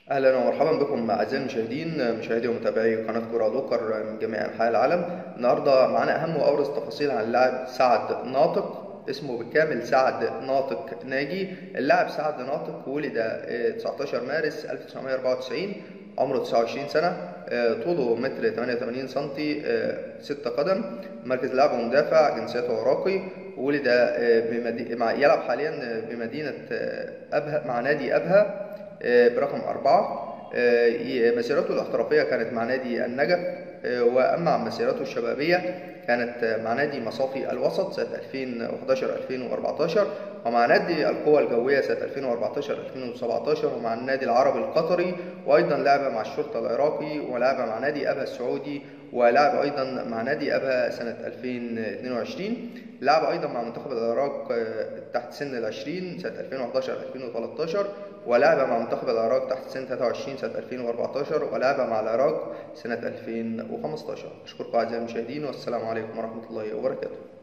اهلا ومرحبا بكم اعزائي المشاهدين، مشاهدي ومتابعي قناه كره لوكر من جميع انحاء العالم. النهارده معانا اهم وابرز تفاصيل عن اللاعب سعد ناطق، اسمه بالكامل سعد ناطق ناجي. اللاعب سعد ناطق ولد 19 مارس 1994، عمره 29 سنه، طوله متر 88 سنتي، 6 قدم، مركز لعبه مدافع، جنسيته عراقي. ولد يلعب حاليا بمدينه ابها مع نادي ابها برقم 4. مسيرته الاحترافية كانت مع نادي النجف، وأما مسيرته الشبابية كانت مع نادي مصافي الوسط سنة 2011-2014، ومع نادي القوى الجوية سنة 2014-2017، ومع النادي العربي القطري، وأيضا لعب مع الشرطة العراقي، ولعب مع نادي أبها السعودي، ولعب أيضا مع نادي أبها سنة 2022. لعب أيضا مع منتخب العراق تحت سن 20 سنة 2011-2013، ولعب مع منتخب العراق تحت سن 23 سنة 2014، ولعب مع العراق سنة 2015. أشكركم أعزائي المشاهدين، والسلام عليكم ورحمة الله وبركاته.